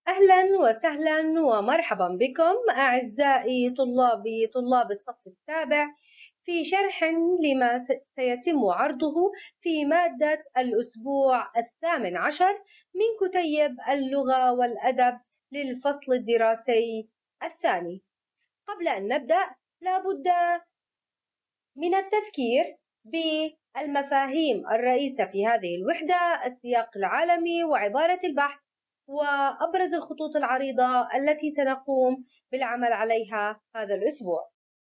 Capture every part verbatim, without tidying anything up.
أهلا وسهلا ومرحبا بكم أعزائي طلابي طلاب الصف السابع في شرح لما سيتم عرضه في مادة الأسبوع الثامن عشر من كتيب اللغة والأدب للفصل الدراسي الثاني. قبل أن نبدأ لا بد من التذكير بالمفاهيم الرئيسة في هذه الوحدة: السياق العالمي وعبارة البحث وأبرز الخطوط العريضة التي سنقوم بالعمل عليها هذا الأسبوع.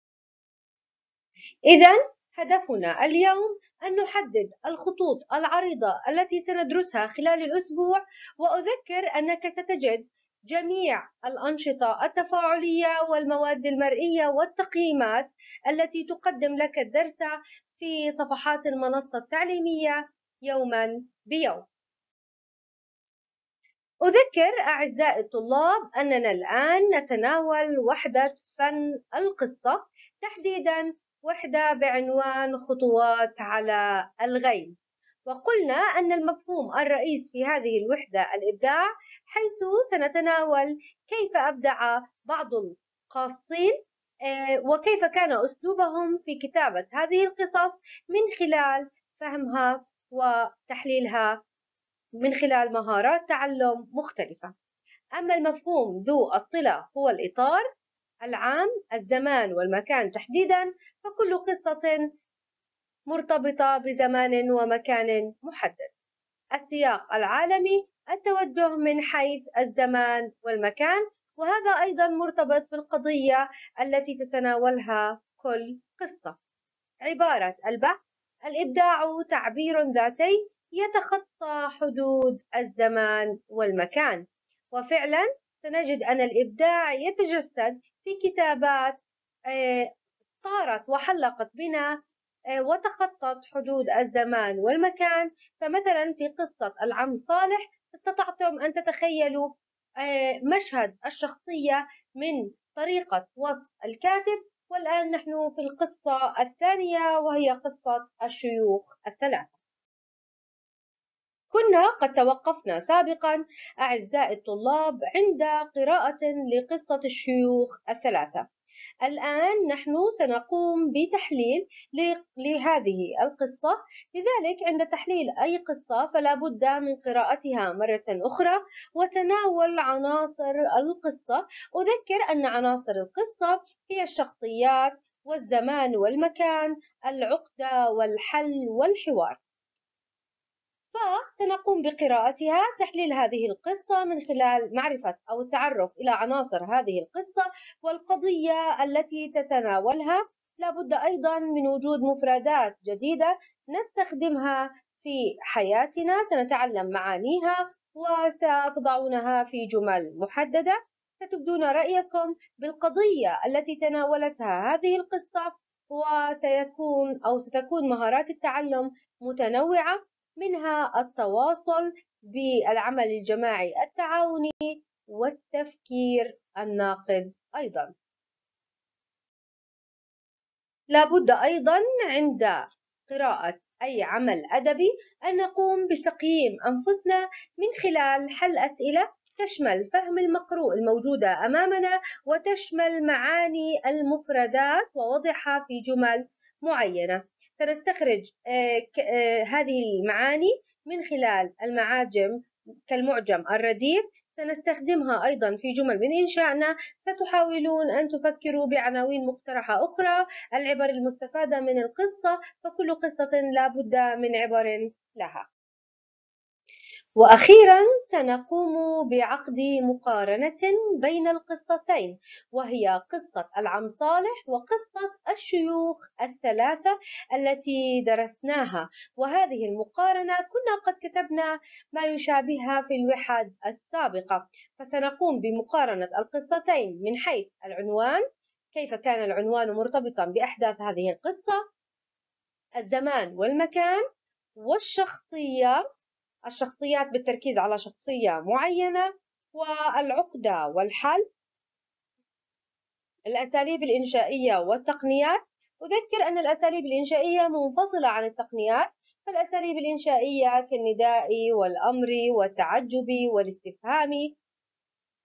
إذا هدفنا اليوم أن نحدد الخطوط العريضة التي سندرسها خلال الأسبوع، وأذكر أنك ستجد جميع الأنشطة التفاعلية والمواد المرئية والتقييمات التي تقدم لك الدرس في صفحات المنصة التعليمية يوما بيوم. أذكر أعزائي الطلاب أننا الآن نتناول وحدة فن القصة، تحديدا وحدة بعنوان خطوات على الغيم، وقلنا أن المفهوم الرئيس في هذه الوحدة الإبداع، حيث سنتناول كيف أبدع بعض القاصين آه، وكيف كان أسلوبهم في كتابة هذه القصص من خلال فهمها وتحليلها من خلال مهارات تعلم مختلفة. أما المفهوم ذو الصلة هو الإطار العام، الزمان والمكان تحديدا، فكل قصة مرتبطة بزمان ومكان محدد. السياق العالمي، التوجه من حيث الزمان والمكان، وهذا أيضا مرتبط بالقضية التي تتناولها كل قصة. عبارة البحث، الإبداع تعبير ذاتي يتخطى حدود الزمان والمكان، وفعلا سنجد أن الإبداع يتجسد في كتابات آه، طارت وحلقت بنا آه، وتخطت حدود الزمان والمكان. فمثلا في قصة العم صالح استطعتم أن تتخيلوا آه، مشهد الشخصية من طريقة وصف الكاتب. والآن نحن في القصة الثانية وهي قصة الشيوخ الثلاثة. كنا قد توقفنا سابقا أعزائي الطلاب عند قراءة لقصة الشيوخ الثلاثة. الآن نحن سنقوم بتحليل لهذه القصة. لذلك عند تحليل أي قصة فلا بد من قراءتها مرة أخرى وتناول عناصر القصة. أذكر أن عناصر القصة هي الشخصيات والزمان والمكان، العقدة والحل والحوار. فسنقوم بقراءتها، تحليل هذه القصة من خلال معرفة أو التعرف إلى عناصر هذه القصة والقضية التي تتناولها. لابد أيضا من وجود مفردات جديدة نستخدمها في حياتنا، سنتعلم معانيها وستضعونها في جمل محددة. ستبدون رأيكم بالقضية التي تناولتها هذه القصة، وسيكون أو ستكون مهارات التعلم متنوعة، منها التواصل بالعمل الجماعي التعاوني والتفكير الناقد. أيضا لابد أيضا عند قراءة أي عمل أدبي أن نقوم بتقييم أنفسنا من خلال حل أسئلة تشمل فهم المقروء الموجودة أمامنا وتشمل معاني المفردات ووضعها في جمل معينة. سنستخرج هذه المعاني من خلال المعاجم كالمعجم الرديف، سنستخدمها أيضا في جمل من إنشائنا. ستحاولون أن تفكروا بعناوين مقترحة أخرى، العبر المستفادة من القصة، فكل قصة لا بد من عبر لها. وأخيرا سنقوم بعقد مقارنة بين القصتين، وهي قصة العم صالح وقصة الشيوخ الثلاثة التي درسناها. وهذه المقارنة كنا قد كتبنا ما يشابهها في الوحد السابقة. فسنقوم بمقارنة القصتين من حيث العنوان، كيف كان العنوان مرتبطا بأحداث هذه القصة، الزمان والمكان، والشخصيات الشخصيات بالتركيز على شخصية معينة، والعقدة والحل، الأساليب الإنشائية والتقنيات. أذكر أن الأساليب الإنشائية منفصلة عن التقنيات، فالأساليب الإنشائية كالنداء والأمر والتعجب والاستفهام،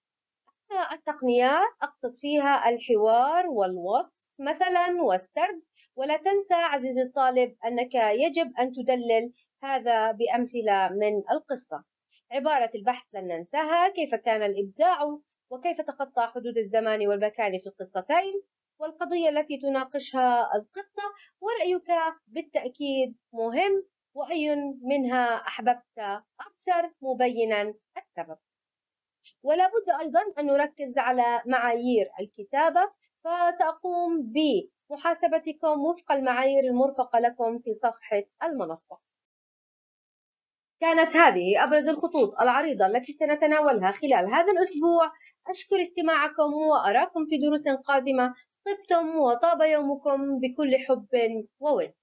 التقنيات أقصد فيها الحوار والوصف مثلا والسرد. ولا تنسى عزيزي الطالب أنك يجب أن تدلل هذا بأمثلة من القصة. عبارة البحث لن ننساها: كيف كان الإبداع وكيف تخطى حدود الزمان والمكان في القصتين، والقضية التي تناقشها القصة، ورأيك بالتأكيد مهم، وأي منها أحببت أكثر مبينا السبب. ولا بد أيضا أن نركز على معايير الكتابة، فسأقوم بمحاسبتكم وفق المعايير المرفقة لكم في صفحة المنصة. كانت هذه أبرز الخطوط العريضة التي سنتناولها خلال هذا الأسبوع. أشكر استماعكم وأراكم في دروس قادمة. طبتم وطاب يومكم بكل حب وود.